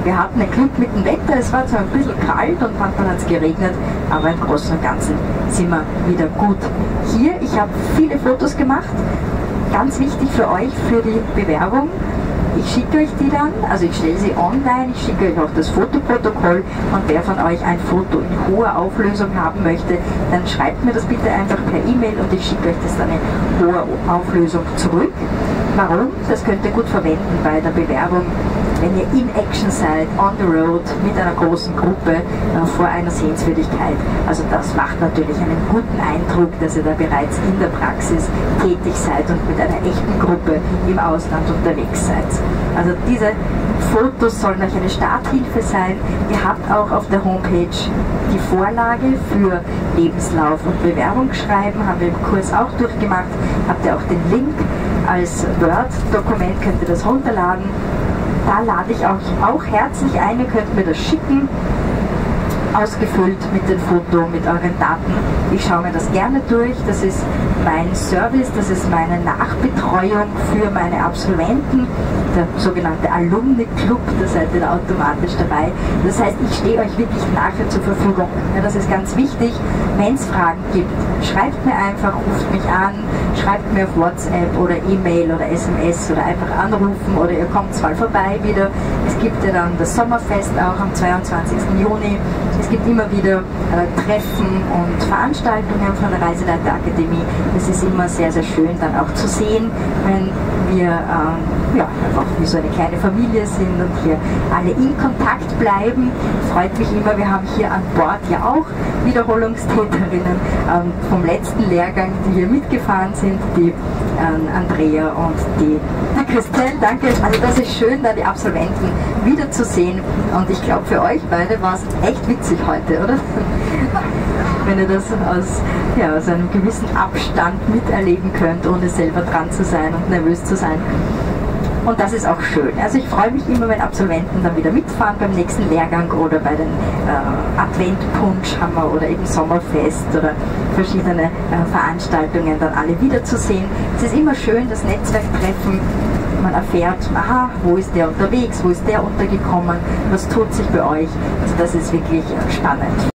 Wir hatten ein Glück mit dem Wetter, es war zwar ein bisschen kalt und manchmal hat es geregnet, aber im Großen und Ganzen sind wir wieder gut. Hier, ich habe viele Fotos gemacht, ganz wichtig für euch, für die Bewerbung. Ich schicke euch die dann, also ich stelle sie online, ich schicke euch auch das Fotoprotokoll und wer von euch ein Foto in hoher Auflösung haben möchte, dann schreibt mir das bitte einfach per E-Mail und ich schicke euch das dann in hoher Auflösung zurück. Warum? Das könnt ihr gut verwenden bei der Bewerbung, wenn ihr in Action seid, on the road, mit einer großen Gruppe, vor einer Sehenswürdigkeit. Also das macht natürlich einen guten Eindruck, dass ihr da bereits in der Praxis tätig seid und mit einer echten Gruppe im Ausland unterwegs seid. Also diese Fotos sollen euch eine Starthilfe sein. Ihr habt auch auf der Homepage die Vorlage für Lebenslauf und Bewerbungsschreiben, haben wir im Kurs auch durchgemacht. Habt ihr auch den Link als Word-Dokument, könnt ihr das runterladen. Da lade ich euch auch herzlich ein, ihr könnt mir das schicken, ausgefüllt mit dem Foto, mit euren Daten. Ich schaue mir das gerne durch, das ist mein Service, das ist meine Nachbetreuung für meine Absolventen, der sogenannte Alumni Club, da seid ihr da automatisch dabei. Das heißt, ich stehe euch wirklich nachher zur Verfügung. Ja, das ist ganz wichtig. Wenn es Fragen gibt, schreibt mir einfach, ruft mich an, schreibt mir auf WhatsApp oder E-Mail oder SMS oder einfach anrufen oder ihr kommt mal vorbei wieder. Es gibt ja dann das Sommerfest auch am 22. Juni. Es gibt immer wieder Treffen und Veranstaltungen von der Reiseleiterakademie. Es ist immer sehr, sehr schön dann auch zu sehen, wenn wir einfach wie so eine kleine Familie sind und hier alle in Kontakt bleiben. Freut mich immer, wir haben hier an Bord ja auch Wiederholungstäterinnen vom letzten Lehrgang, die hier mitgefahren sind, die Andrea und die Christelle, danke. Also das ist schön, da die Absolventen wiederzusehen und ich glaube für euch beide war es echt witzig heute, oder? Wenn ihr das aus einem gewissen Abstand miterleben könnt, ohne selber dran zu sein und nervös zu sein. Und das ist auch schön. Also ich freue mich immer, wenn Absolventen dann wieder mitfahren beim nächsten Lehrgang oder bei den Adventpunsch haben wir oder eben Sommerfest oder verschiedene Veranstaltungen dann alle wiederzusehen. Es ist immer schön, das Netzwerktreffen. Man erfährt, aha, wo ist der unterwegs, wo ist der untergekommen, was tut sich bei euch. Also das ist wirklich spannend.